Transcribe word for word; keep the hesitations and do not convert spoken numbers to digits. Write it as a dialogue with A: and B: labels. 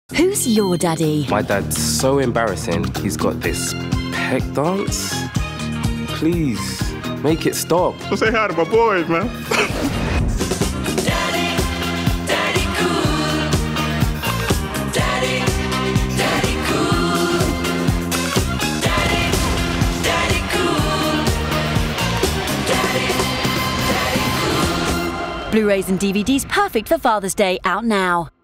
A: Who's your daddy?
B: My dad's so embarrassing. He's got this Pec Dance. Please, make it stop.
C: So say hi to my boys, man.
D: Daddy, daddy cool. Daddy, daddy cool. Daddy, daddy cool. Daddy, daddy cool.
A: Blu-rays and D V Ds perfect for Father's Day, out now.